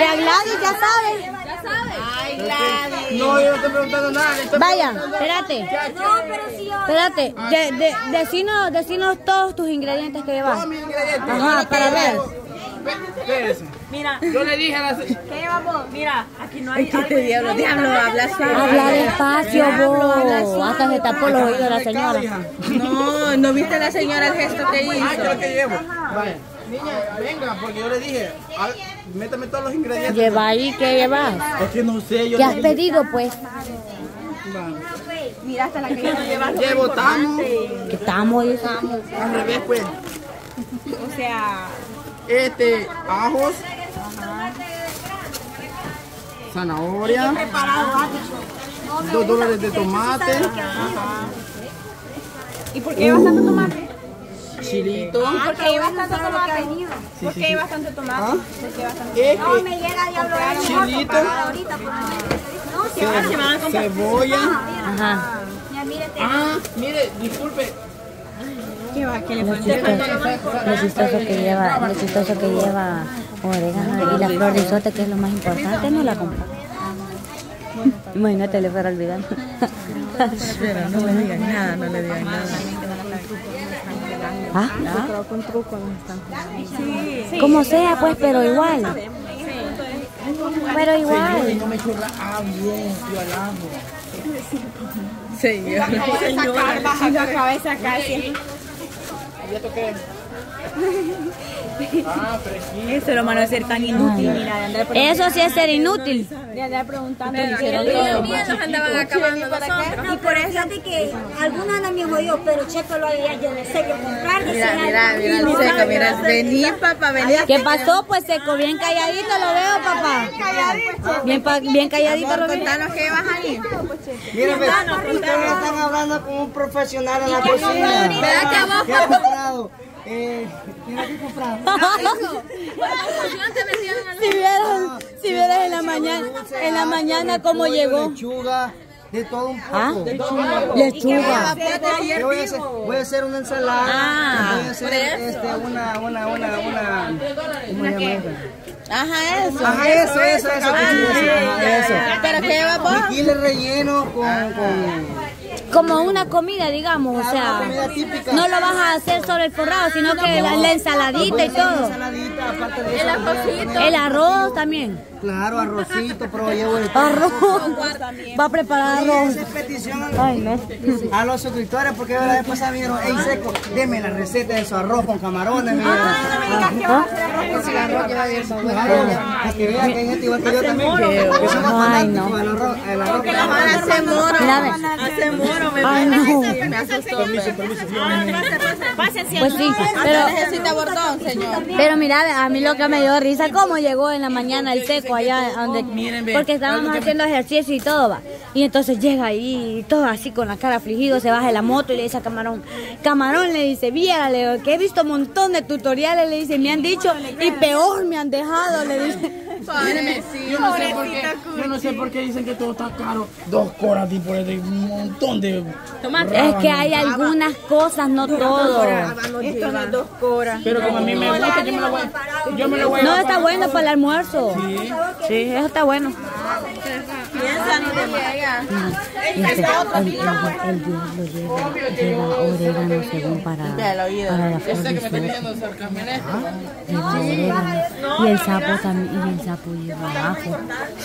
Gladys, ya sabes. Ay, Gladys. No, yo no estoy preguntando nada. Vaya, espérate. No, pero sí. Espérate, decinos todos tus ingredientes que llevas. Todos mis ingredientes. Ajá, para ver. Espérese. Mira, Yo le dije a la ¿qué llevamos? Mira, aquí no hay. Diablo, habla suave. Habla despacio, vos. Hasta se tapó los oídos de la señora. No, ¿no viste la señora el gesto que hizo? Ah, ¿qué es lo que llevo? Vaya. Niña, venga, porque yo le dije, métame todos los ingredientes. Lleva ahí, ¿qué llevas? Es que no sé, yo ¿Qué le has dije. pedido, pues? Mira, hasta la que yo no lleva. Llevo tamo. ¿Qué estamos? Al revés, pues. O sea, Ajos. Zanahoria. $2 de tomate. ¿y por qué llevas tanto tomate? Chilito. ¿Por qué llevas tanto tomate? ¿Por qué llevas tanto tomate? ¿Por qué llevas tanto No me llega diablo de Chilito. ahorita. No, Cebolla. Ajá. ya mírate. Ah, mire, disculpe. ¿Qué va? ¿Qué le Lo chistoso que lleva orégano y la flor de isote, que es lo más importante, no la compró. Imagínate, le fuera olvidando. Espera, no le digan nada, no le digan nada. ¿Ah? Con truco nos están jugando. Sí. Como sea, pues, pero igual. Pero igual. No me churra. Ah, bien, tío, al ajo. Señor. Baja la cabeza casi. Ya toqué. Ah, fresquito. Eso es lo malo de ser tan inútil. Mira, de andar Eso sí es ser inútil. de andar preguntando. Nos andaban acabando nosotros. Y por eso fíjate que algunos andan bien jodidos, pero Cheto lo había, yo no sé qué comprar. Mira, Seco, mira, vení, papá, vení. ¿Qué pasó? Pues Seco, bien calladito lo veo, papá. Bien calladito lo veo. Contanos qué vas ahí. Miren, ustedes están hablando con un profesional en la cocina. ¿Verdad que a vos? ¿Qué ha comprado? Mira, ¿qué he comprado? Si vieras en la mañana cómo llegó. Lechuga, de todo un poco. ¿Ah? Lechuga. Voy a hacer una ensalada. Ah. Voy a hacer una ¿cómo se llama eso? Ajá, eso. Ajá, eso. Eso. ¿Pero qué llevas vos? Tequila relleno con Como una comida, digamos, o sea, comida típica. no lo vas a hacer sobre el forrado, sino que la ensaladita y todo. ensaladita, aparte de eso. El arroz también. Claro, arrocito, pero llevo de Arroz. Va a preparar arroz. Esa es petición Ay, no. a los suscriptores, porque la vez pasada me dijeron, hey Seco, deme la receta de su arroz con camarones. Para que vean que hay gente igual que yo también. Que somos fanáticos del arroz. Hace moro. Mira, ve. Hace moro, me Ay, no. me asustó. Pues sí, pero... Necesita bordón, señor. Pero mira, a mí lo que me dio risa, cómo llegó en la mañana el Seco allá donde, porque estábamos haciendo ejercicio y todo, va. Y entonces llega ahí, y todo así con la cara afligido, se baja de la moto y le dice a Camarón, le dice, viera, le digo, que he visto un montón de tutoriales, le dice, me han dicho, y peor me han dejado, le dice. Yo no sé por qué dicen que todo está caro. 2 coras, tipo, de un montón de... Es que hay algunas cosas, no todo. Esto no es 2 coras. Pero como a mí me gusta, yo me lo voy a... No, está bueno para el almuerzo. Sí, eso está bueno. Piensa, no te llega. El diablo lleva orégano según para la flor de isote. Lleva orégano. Y el sapo también, y el sapo lleva ajo.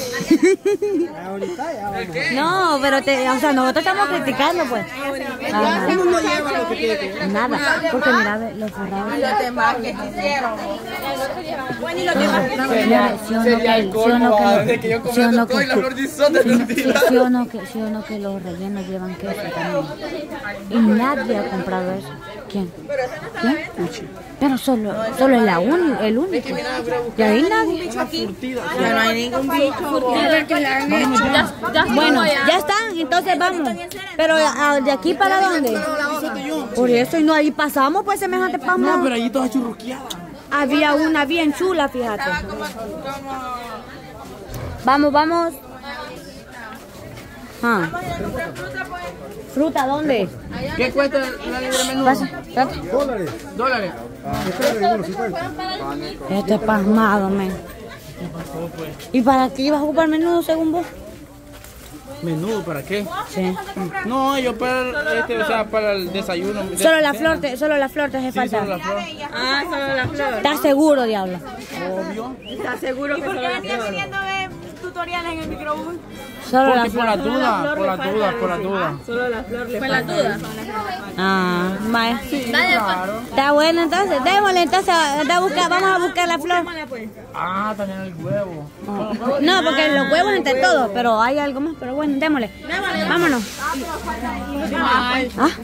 No, pero o sea, nosotros estamos criticando, pues. Ajá. No lleva lo que tiene que llevar. Nada, porque mira, los forrados. Los demás que hicieron. Bueno, y los demás que no. Sería el colmo, desde que yo comí todo y la flor de isote no tira. Sí o no que los rellenos llevan queso también. Y nadie ha comprado eso. ¿Quién? Pero solo es el único. Y ahí nadie. Ya no hay ningún bicho. Bueno, ya están, entonces vamos. Pero de aquí para dónde? Por eso y no ahí pasamos pues semejante No, pasmo. pero allí toda churrusqueada. Había una bien chula, fíjate. Vamos. Ah. ¿Fruta dónde? ¿Qué cuesta la libre menú? $. $. Este es pasmado, men. ¿Qué pasó, pues? ¿Y para qué ibas a ocupar menudo según vos? ¿Menudo para qué? Sí. No, yo para o sea, para el desayuno. Solo la flor te hace Sí, falta. solo la flor. Ah, solo la flor. ¿Estás seguro, diablo? Obvio. ¿Estás seguro que solo la Están flor? queriendo ver tutoriales en el microbús. Solo la Porque por flor. la duda, por la duda, por la duda. Solo la flor le falta. Ah, vaya. Sí, claro. Está bueno entonces, démosle entonces, vamos a buscar la flor. Ah, también el huevo. No, porque los huevos entre todos, pero hay algo más, pero bueno, démosle. Vámonos. ¿Ah?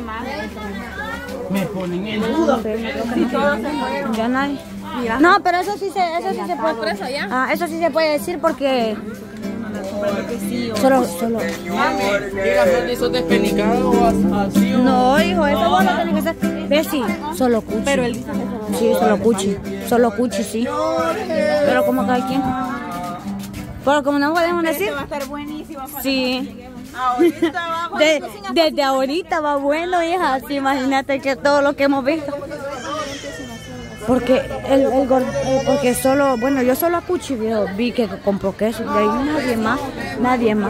Me ponen en duda. Ya nadie. No, pero eso sí se puede. Ah, eso sí se puede decir porque solo. ¿Y la flor de esos despenicado o así o...? No, hijo, eso vos lo tenés que hacer. ¿Ves? Sí, solo cuchi. Pero él dice sí, solo cuchi, sí. Pero como cada quien. Pero como no podemos decir. Va a estar buenísimo. Sí. Ahorita va Desde ahorita va bueno, hija. Sí, imagínate que todo lo que hemos visto. Porque porque solo, bueno, yo solo a Cuchi vi que compró queso, de ahí nadie más.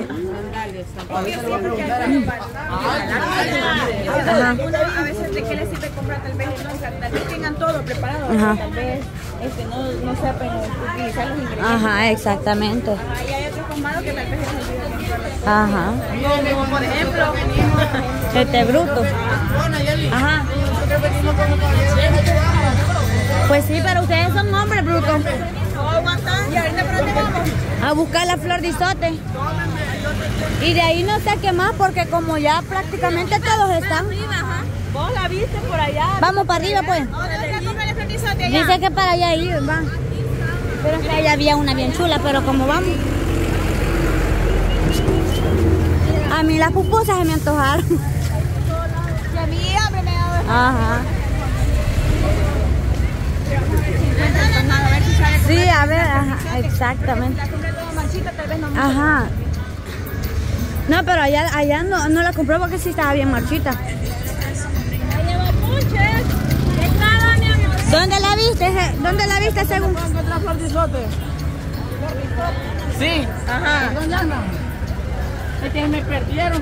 Ajá. A veces de qué les sirve comprar tal vez tal vez tengan todo preparado, Ajá. tal vez no sepan utilizar los ingredientes. Ajá, exactamente. Ahí hay otros colmados que tal vez les olvidan. Ajá. Por ejemplo, Este bruto. Ajá. Pues sí, pero ustedes son hombres, bruto. ¿y ahorita por dónde vamos? A buscar la flor de isote. Y de ahí no sé qué más, porque como ya prácticamente todos están. Vos la viste por allá. Vamos para arriba, pues. Dice que para allá ir, va. Pero es que allá había una bien chula, pero como vamos. A mí las pupusas se me antojaron. Y a mí hambre me ha dado. Ajá. A ver si sabe. Sí, a ver, ajá, exactamente. Ajá. No, pero allá no la compré porque sí estaba bien marchita. ¿Dónde la viste? ¿Dónde la viste según? Sí. Ajá. ¿Dónde andan? Es que me perdieron.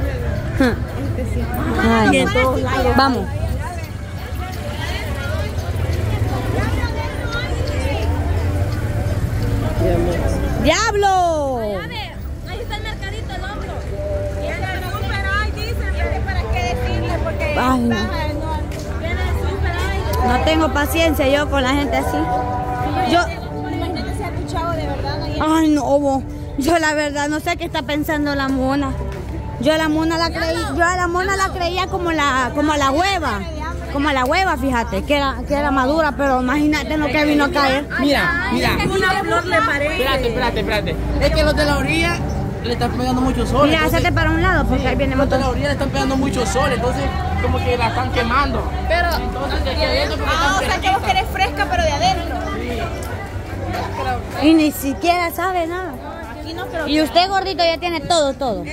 Ay, vamos. ¡Diablo! Ahí está el mercadito, el hombro. Y en el súper, ay, dicen, ¿para qué decirle? Porque Ay, no. viene el súper, ay. No tengo paciencia yo con la gente así. Imagínate si ha escuchado de verdad. Ay, no, bo. Yo la verdad no sé qué está pensando la mona. Yo a la mona la creía como la hueva. Como la hueva, fíjate, que era madura, pero imagínate lo que vino a caer. Mira. Una flor le parece. Espérate. Es que los de la orilla le están pegando mucho sol. Mira, hazte para un lado porque ahí viene Los de motor. la orilla le están pegando mucho sol, entonces como que la están quemando. Pero entonces de aquí adentro porque Ah, o sea que vos querés fresca, pero de adentro. Y ni siquiera sabe nada. Aquí no, pero Y usted, gordito, ya tiene todo. Todo.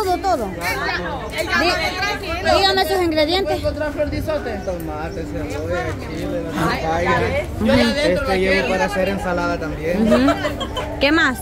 Dígame sus ingredientes. encontrar flor de isote. Tomate, cebolla, chile, la papaya. Yo allá adentro la Llevo quiero. para hacer ensalada también. Ujú. ¿Qué más?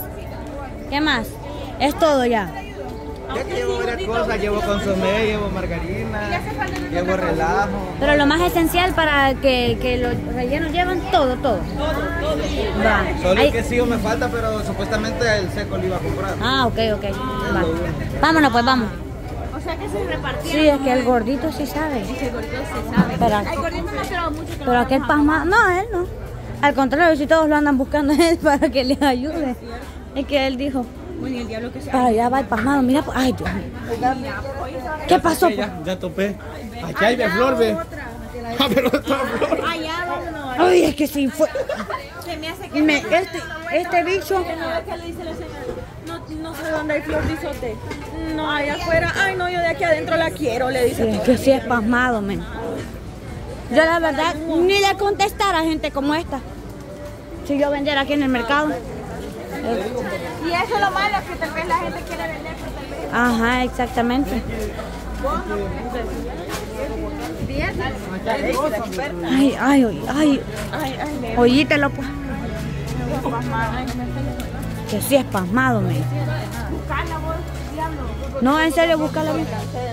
Es todo ya. Ya que llevo varias cosas, llevo consomé, llevo margarina, llevo relajo. Pero lo más esencial para que los rellenos llevan todo. Va. Solo Ahí- el quesillo me falta, pero supuestamente el seco lo iba a comprar. Ah, ok. Va. Vámonos, pues vamos. o sea que se repartieron. Sí, es que el gordito sí sabe. El gordito se sabe. Pero, Ay, gordito no, pero mucho que pero aquel pasmado, no, él no. Al contrario, si todos lo andan buscando a él para que les ayude. Es que él dijo, Bueno, y el diablo que se para allá va el pasmado, mira, pues, ay Dios mío. ¿Qué pasó? Ya topé. Aquí hay de flor, ve. Ah, pero esta flor. allá vámonos. Ay, es que sí fue. Se me hace que Este bicho. ¿qué le dice la señora? No sé dónde hay flor de isote. No, allá afuera. Ay, no, yo de aquí adentro la quiero, le dice. Sí, es que sí es pasmado, men. Yo la verdad ni le contestara a gente como esta. Si yo vendiera aquí en el mercado. Y eso es lo malo, que tal vez la gente quiere vender, pero tal vez. Ajá, exactamente. Ay. Oyítelo, pues. Que sí es pasmado, me. No, en serio, búscala bien.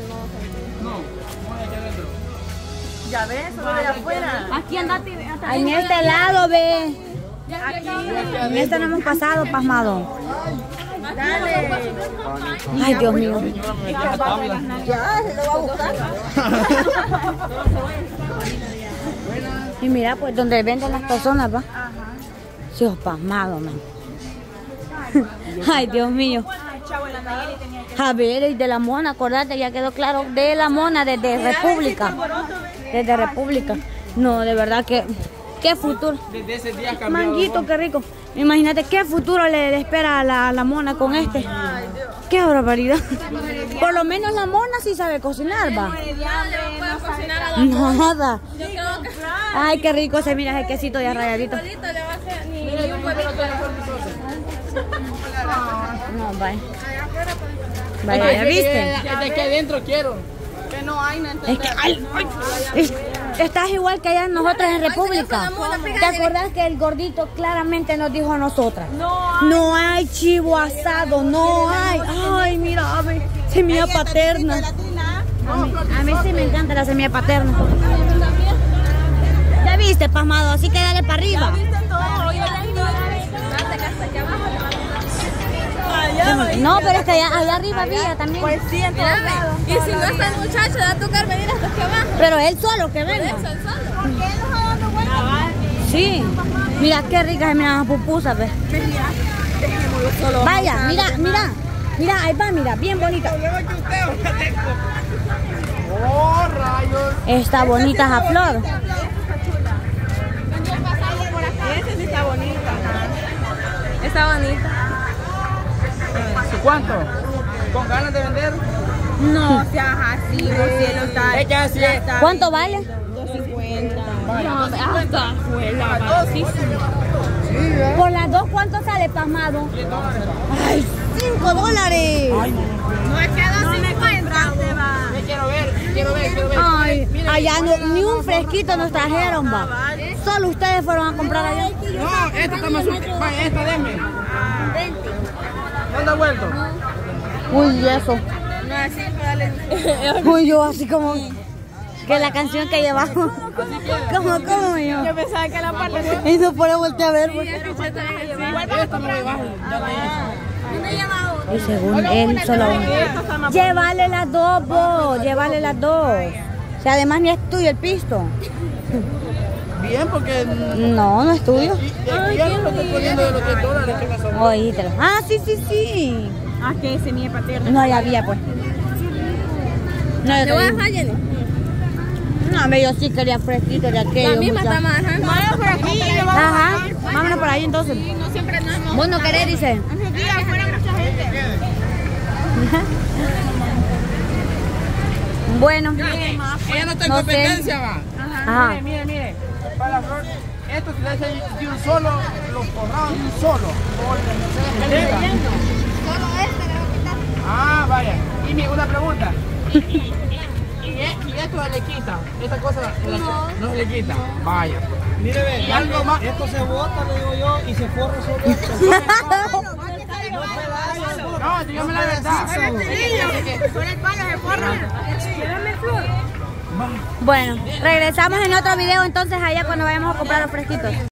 Ya ves, solo de afuera. Aquí andate. En este lado, ve. En este no hemos pasado, pasmado. Dale. Ay, Dios mío. Ya, se lo va a buscar. Y mira, pues, donde venden las personas, va. Sí, es pasmado, man. Ay, Dios mío. A ver, y de la mona, acordate, ya quedó claro. De la mona, desde República. Desde República. No, de verdad que... ¿Qué futuro? Desde ese día cambió. Manguito, qué rico. Imagínate qué futuro le espera a la mona con este. Qué barbaridad. Por lo menos la mona sí sabe cocinar, va. Nada. Ay, qué rico se mira ese quesito ya rayadito. No, vaya. Vaya, ¿ya viste? De que adentro quiero. Que no hay, no Es que, estás igual que allá nosotros en República. ¿Te acuerdas que el gordito claramente nos dijo a nosotras? No hay chivo asado, no hay. Ay, mira, a ver, semilla paterna. A mí sí me encanta la semilla paterna. ¿Ya viste, pasmado? Así que dale para arriba. No, pero es que allá arriba había también. Pues sí, en todos lados. Y si no está el muchacho, da a tocar venir hasta aquí abajo. Pero él solo que venga. Sí. Mira qué ricas las pupusas, ve. Vaya, mira, mira. Mira, ahí va, mira, bien bonita. Oh, rayos. Está bonita esa flor. Esa sí está bonita. Está bonita. ¿Cuánto? ¿Con ganas de vender? No seas así, cielo está. Es que así es. ¿Cuánto vale? 250. Hasta afuera, baratísimo. Por las dos, ¿cuánto sale, pasmado? ¡Ay, $5! No es que 250 se va. Quiero ver. Ay, allá ni un fresquito nos trajeron, va. Solo ustedes fueron a comprar allá. No, esta está más sucia. Vaya, esta denme. ¿Dónde ha vuelto? Uy, eso. No es así, dale. Uy, yo así como que la canción que llevamos. ¿Cómo yo? Yo pensaba que la parte de... Y no puede voltear a ver. Esta me la bajo. Y según él, solo uno. Llévale las dos, vos. Llévale las dos. O sea, además ni es tuyo el pisto. Bien, porque... No, no es tuyo. Y ya no lo estoy poniendo de los $10. ¿Qué pasó? Oístelo. Ah, sí. Ah, que semilla paterna. No, ya había, pues. No, yo ¿Te voy a te dejar, Jenny? no, yo sí quería fresquito de aquello. La misma está más. Vamos por aquí. Ajá, vámonos por ahí entonces. No siempre andamos. ¿Vos no querés, dice? Aquí afuera mucha gente. Bueno. Ella no está en No sé. competencia, va. Ajá. Mire. Para la flor, esto se le hace de un solo, los forrados de un solo. Ah, vaya. Y una pregunta. ¿Y esto se le quita? ¿Esta cosa no se le quita? Vaya. Mire, ve. Y algo más. Esto se bota, le digo yo, y se forra solo. No, dígame la verdad. Bueno, regresamos en otro video entonces allá cuando vayamos a comprar los fresquitos.